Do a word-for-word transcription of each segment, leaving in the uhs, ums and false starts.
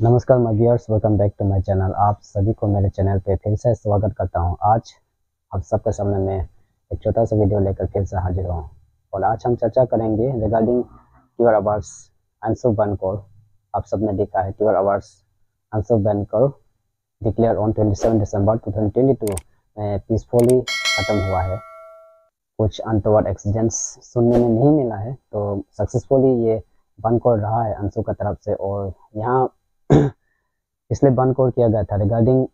नमस्कार my viewers, welcome back to my channel. आप सभी को मेरे चैनल पे फिर से स्वागत करता हूं। आज आप सबके सामने मैं एक छोटा सा वीडियो लेकर फिर से हाजिर हूं और आज हम चर्चा करेंगे रिगार्डिंग ट्वेल्व आवर्स अंशु बनकर। आप सबने देखा है ट्वेल्व आवर्स अंशु बनकर डिक्लेयर ऑन सत्ताईस दिसंबर दो हज़ार बाईस में पीसफुली ख़त्म हुआ है। कुछ अनटोवर्ड एक्सीडेंट्स सुनने में नहीं मिला है, तो सक्सेसफुली ये बनकर रहा है अंशु की तरफ से। और यहाँ इसलिए बंद कॉल किया गया था रिगार्डिंग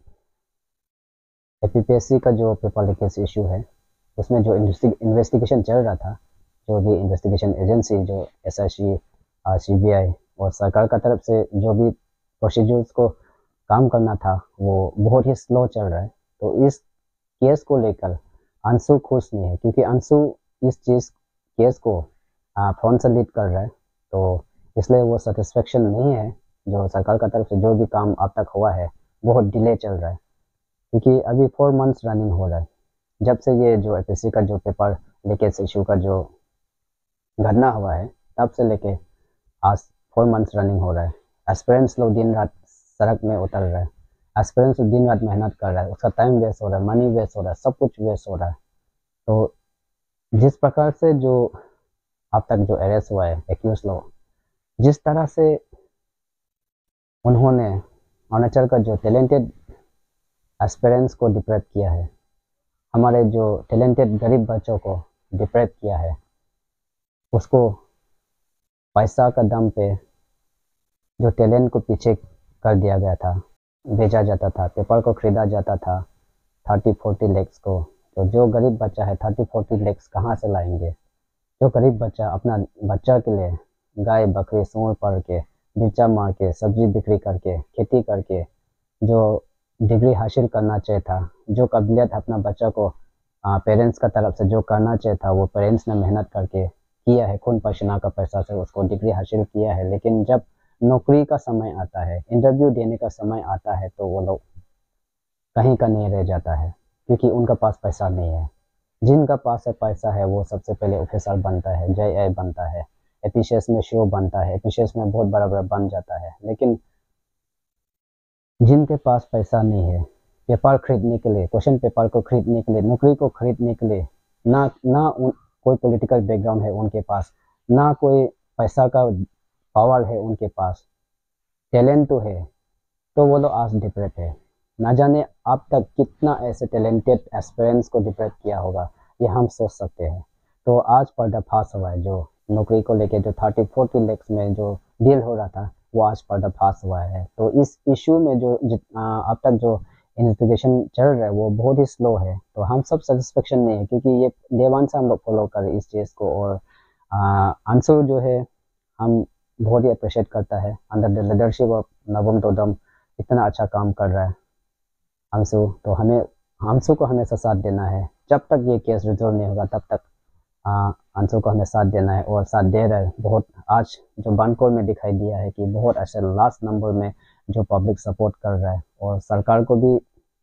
एपीपीएससी का जो पेपर लीकेज इशू है, उसमें जो इन्वेस्टिगेशन चल रहा था, जो भी इन्वेस्टिगेशन एजेंसी जो एसआईसी, सीबीआई और सरकार का तरफ से जो भी प्रोसीजर्स को काम करना था वो बहुत ही स्लो चल रहा है। तो इस केस को लेकर अंशु खुश नहीं है, क्योंकि अंशु इस चीज़ केस को फ्रंट से लीड कर रहा है, तो इसलिए वो सेटिस्फेक्शन नहीं है। जो सरकार का तरफ से जो भी काम अब तक हुआ है बहुत डिले चल रहा है, क्योंकि अभी फोर मंथ्स रनिंग हो रहा है जब से ये जो एपीएससी का जो पेपर लीकेज इशू का जो घटना हुआ है, तब से लेके आज फोर मंथ्स रनिंग हो रहा है। एस्पिरेंट्स लोग दिन रात सड़क में उतर रहे हैं, एस्पिरेंट्स लोग दिन रात मेहनत कर रहा है, उसका टाइम वेस्ट हो रहा है, मनी वेस्ट हो रहा है, सब कुछ वेस्ट हो रहा है। तो जिस प्रकार से जो अब तक जो अरेस्ट हुआ है एक्यूज लोग, जिस तरह से उन्होंने अरुणाचल का जो टैलेंटेड एस्पिरेंट्स को डिप्रेप किया है, हमारे जो टैलेंटेड गरीब बच्चों को डिप्रेप किया है, उसको पैसा का दम पे जो टैलेंट को पीछे कर दिया गया था, बेचा जाता था, पेपर को खरीदा जाता था थर्टी फोर्टी लैक्स को। तो जो गरीब बच्चा है थर्टी फोर्टी लैक्स कहाँ से लाएंगे? जो गरीब बच्चा अपना बच्चा के लिए गाय बकरी सूअर पढ़ के, मिर्चा मार के, सब्जी बिक्री करके, खेती करके जो डिग्री हासिल करना चाहिए था, जो काबिलियत अपना बच्चा को पेरेंट्स का तरफ से जो करना चाहिए था, वो पेरेंट्स ने मेहनत करके किया है, खून पसीना का पैसा से उसको डिग्री हासिल किया है। लेकिन जब नौकरी का समय आता है, इंटरव्यू देने का समय आता है, तो वो लोग कहीं का नहीं रह जाता है, क्योंकि उनका पास पैसा नहीं है। जिनका पास है पैसा है वो सबसे पहले ऑफिसर बनता है, जे आई बनता है, एपीसीएस में शो बनता है, एपीसीएस में बहुत बड़ा बड़ा बन जाता है। लेकिन जिनके पास पैसा नहीं है, पेपर खरीदने के लिए, क्वेश्चन पेपर को खरीदने के लिए, नौकरी को खरीदने के लिए, ना ना उन, कोई पॉलिटिकल बैकग्राउंड है उनके पास, ना कोई पैसा का पावर है उनके पास, टैलेंट तो है, तो वो लोग आज डिप्रेप है। ना जाने अब तक कितना ऐसे टैलेंटेड एस्पिरेंट्स को डिप्रेप किया होगा, ये हम सोच सकते हैं। तो आज पर्दाफाश हुआ है, जो नौकरी को लेके जो थर्टी फोर्टी लैक्स में जो डील हो रहा था, वो आज पर्दाफाश हुआ है। तो इस इशू में जो अब तक जो इन्वेस्टिगेशन चल रहा है वो बहुत ही स्लो है। तो हम सब सेटिस्फेक्शन नहीं है, क्योंकि ये डे वन से हम लोग फॉलो कर इस चीज़ को। और अंशु जो है हम बहुत ही अप्रिशिएट करता है, अंडर द लीडरशिप ऑफ नवम तोदम इतना अच्छा काम कर रहा है अंशु। तो हमें अंशु को हमेशा साथ देना है, जब तक ये केस रिजोल्व नहीं होगा तब तक अंशु को हमें साथ देना है, और साथ दे रहा है। बहुत आज जो बनकोर में दिखाई दिया है कि बहुत ऐसे लास्ट नंबर में जो पब्लिक सपोर्ट कर रहा है, और सरकार को भी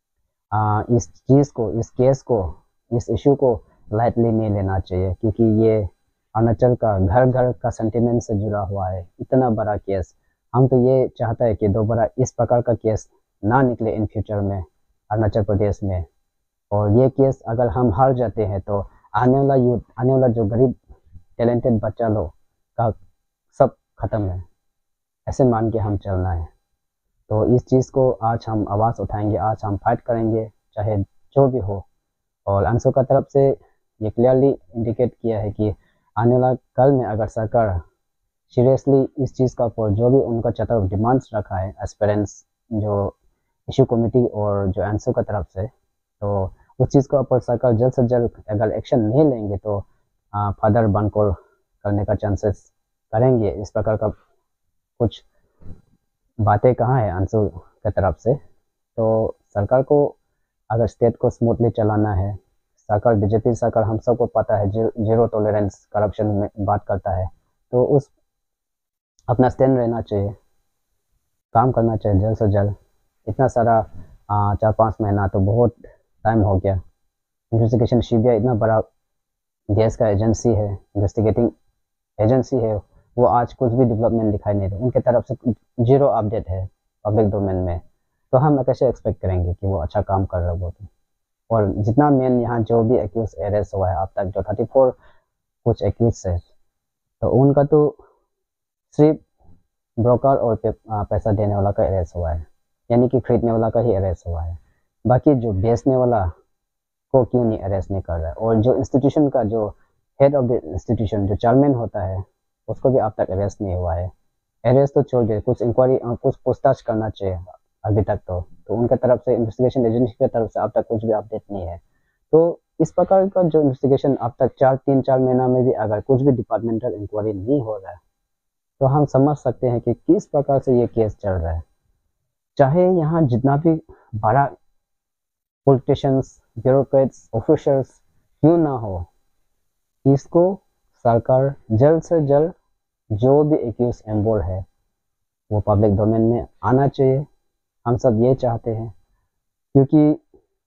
आ, इस चीज़ को, इस केस को, इस इशू को लाइटली नहीं लेना चाहिए, क्योंकि ये अरुणाचल का घर घर का सेंटिमेंट से जुड़ा हुआ है, इतना बड़ा केस। हम तो ये चाहता है कि दोबारा इस प्रकार का केस ना निकले इन फ्यूचर में अरुणाचल प्रदेश में। और ये केस अगर हम हार जाते हैं तो आने वाला यूथ, आने वाला जो गरीब टैलेंटेड बच्चा लोग का सब खत्म है, ऐसे मान के हम चलना है। तो इस चीज़ को आज हम आवाज़ उठाएंगे, आज हम फाइट करेंगे, चाहे जो भी हो। और अंशु का तरफ से ये क्लियरली इंडिकेट किया है कि आने वाला कल में अगर सरकार सीरियसली इस चीज़ का ऊपर जो भी उनका चतर डिमांड्स रखा है एस्पिरेंट्स जो इशू कमेटी और जो अंशु का तरफ से, तो उस चीज़ का ऊपर सरकार जल्द से जल्द अगर एक्शन नहीं लेंगे तो फर्दर बनकोर करने का चांसेस करेंगे। इस प्रकार का कुछ बातें कहाँ है अंशु की तरफ से। तो सरकार को अगर स्टेट को स्मूथली चलाना है, सरकार बीजेपी सरकार हम सबको पता है जीरो टॉलरेंस करप्शन में बात करता है, तो उस अपना स्टैंड रहना चाहिए, काम करना चाहिए जल्द से जल्द। इतना सारा चार पाँच महीना तो बहुत टाइम हो गया। इन्वेस्टिगेशन सीबीआई इतना बड़ा देश का एजेंसी है, इन्वेस्टिगेटिंग एजेंसी है, वो आज कुछ भी डेवलपमेंट दिखाई नहीं दे, उनके तरफ से जीरो अपडेट है। पब्लिक डोमेन में, तो हम कैसे एक्सपेक्ट करेंगे कि वो अच्छा काम कर रहा हो। तो और जितना मेन यहाँ जो भी एक्यूज अरेस्ट हुआ है अब तक, जो थर्टी फोर कुछ एक्यूज है, तो उनका तो सिर्फ ब्रोकर और पैसा देने वाला का अरेस्ट हुआ है, यानी कि खरीदने वाला का ही अरेस्ट हुआ है। बाकी जो बेचने वाला को क्यों नहीं अरेस्ट नहीं कर रहा है, और जो इंस्टीट्यूशन का जो हेड ऑफ द इंस्टीट्यूशन जो चेयरमैन होता है उसको भी अब तक अरेस्ट नहीं हुआ है। अरेस्ट तो छोड़ दे, कुछ इंक्वायरी कुछ पूछताछ करना चाहिए अभी तक तो तो उनके तरफ से इन्वेस्टिगेशन एजेंसी की तरफ से अब तक कुछ भी अपडेट नहीं है। तो इस प्रकार का जो इन्वेस्टिगेशन अब तक चार तीन चार महीना में भी अगर कुछ भी डिपार्टमेंटल इंक्वायरी नहीं हो रहा है, तो हम समझ सकते हैं कि किस प्रकार से ये केस चल रहा है। चाहे यहाँ जितना भी बड़ा पॉलिटिशियंस, ब्यूरोक्रेट्स, ऑफिसर्स क्यों ना हो, इसको सरकार जल्द से जल्द जो भी एक्यूज इन्वॉल्व है वो पब्लिक डोमेन में आना चाहिए। हम सब ये चाहते हैं, क्योंकि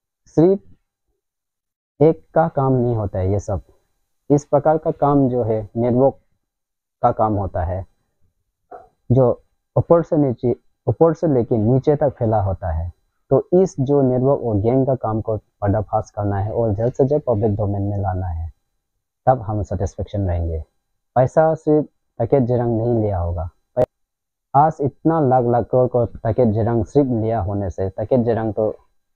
सिर्फ एक का काम नहीं होता है ये सब। इस प्रकार का काम जो है नेटवर्क का काम होता है, जो ऊपर से नीचे ऊपर से लेके नीचे तक फैला होता है। तो इस जो नेटवर्क और गैंग का काम को पर्दाफाश करना है और जल्द से जल्द पब्लिक डोमेन में लाना है, तब हम सेटिस्फेक्शन रहेंगे। पैसा सिर्फ पैकेट जिरंग नहीं लिया होगा। आज इतना लाख लाख करोड़ को पैकेट जिरंग सिर्फ लिया होने से पैकेट जिरंग तो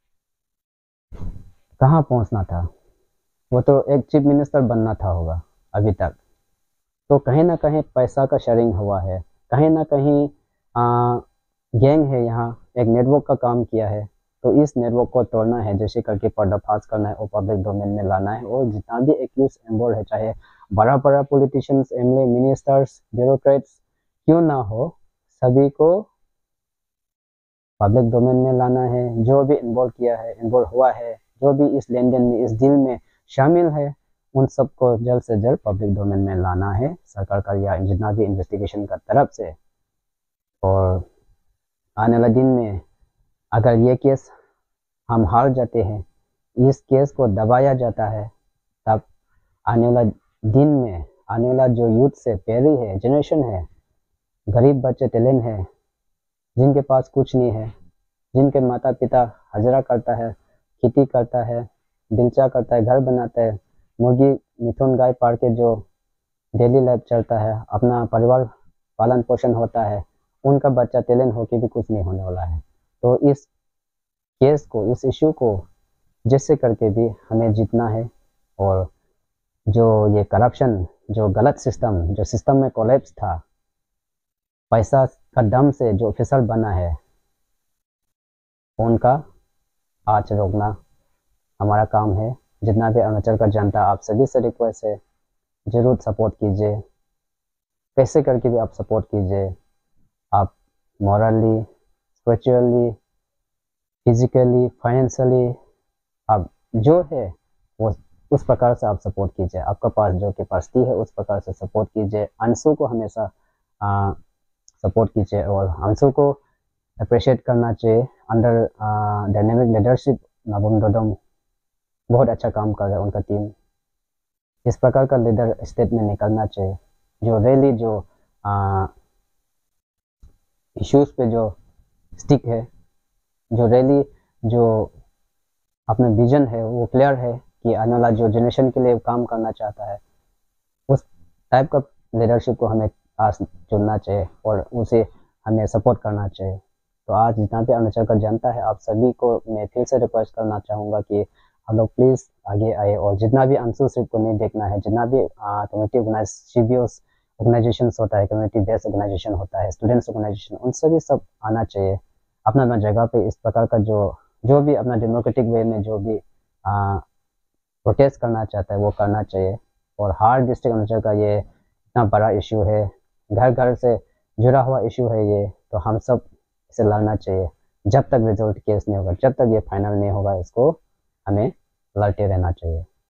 कहाँ पहुँचना था, वो तो एक चीफ मिनिस्टर बनना था होगा अभी तक। तो कहीं ना कहीं पैसा का शेयरिंग हुआ है, कहीं ना कहीं आ, गैंग है यहाँ, एक नेटवर्क का काम किया है। तो इस नेटवर्क को तोड़ना है, जैसे करके पर्दाफाश करना है और पब्लिक डोमेन में लाना है। और जितना भी एक्यूज इन्वॉल्व है, चाहे बड़ा बड़ा politicians, M L A, ministers, bureaucrats क्यों ना हो, सभी को पब्लिक डोमेन में लाना है। जो भी इन्वॉल्व किया है, इन्वॉल्व हुआ है, जो भी इस लेन देन में, इस डील में शामिल है, उन सबको जल्द से जल्द पब्लिक डोमेन में लाना है सरकार का या जितना भी इन्वेस्टिगेशन का तरफ से। और आने वाले दिन में अगर ये केस हम हार जाते हैं, इस केस को दबाया जाता है, तब आने वाला दिन में आने वाला जो यूथ से पीढ़ी है, जनरेशन है, गरीब बच्चे टैलेंट है, जिनके पास कुछ नहीं है, जिनके माता पिता हजरा करता है, खेती करता है, दिलचा करता है, घर बनाता है, मुर्गी मिथुन गाय पाल के जो डेली लाइफ चलता है, अपना परिवार पालन पोषण होता है, उनका बच्चा टैलेंट होके भी कुछ नहीं होने वाला है। तो इस केस को, इस इशू को जैसे करके भी हमें जीतना है। और जो ये करप्शन, जो गलत सिस्टम, जो सिस्टम में कोलैप्स था, पैसा का दम से जो फिसल बना है, उनका आज रोकना हमारा काम है। जितना भी अरुणाचल का जनता, आप सभी से रिक्वेस्ट है, जरूर सपोर्ट कीजिए, कैसे करके भी आप सपोर्ट कीजिए। आप मॉरली, स्पिरिचुअली, फिजिकली, फाइनेंशियली, आप जो है वो उस प्रकार से आप सपोर्ट कीजिए। आपका पास जो कैपेसिटी है उस प्रकार से सपोर्ट कीजिए। अंशु को हमेशा आ, सपोर्ट कीजिए और अंशु को अप्रिशिएट करना चाहिए। Under dynamic leadership Nabam Dodam बहुत अच्छा काम कर रहा है उनका टीम। इस प्रकार का लीडर स्टेट में निकलना चाहिए, जो रैली, जो इश्यूज पे जो स्टिक है, जो रैली, जो अपना विजन है वो क्लियर है कि आने वाला जो जनरेशन के लिए काम करना चाहता है, उस टाइप का लीडरशिप को हमें आज चुनना चाहिए और उसे हमें सपोर्ट करना चाहिए। तो आज जितना भी अरुणाचल का जनता है, आप सभी को मैं फिर से रिक्वेस्ट करना चाहूँगा कि हम लोग प्लीज़ आगे आए और जितना भी अंशु सिर्फ को नहीं देखना है, जितना भी community organise C B Os organisation होता है, कम्युनिटी बेस्ड ऑर्गेनाइजेशन होता है, स्टूडेंट्स ऑर्गेनाइजेशन, उन सभी सब आना चाहिए अपना अपना जगह पे। इस प्रकार का जो जो भी अपना डेमोक्रेटिक वे में जो भी प्रोटेस्ट करना चाहता है वो करना चाहिए। और हर डिस्ट्रिक्ट अरुणाचल का ये इतना बड़ा इशू है, घर घर से जुड़ा हुआ इशू है ये, तो हम सब इसे लड़ना चाहिए। जब तक रिजल्ट केस नहीं होगा, जब तक ये फाइनल नहीं होगा, इसको हमें लड़ते रहना चाहिए।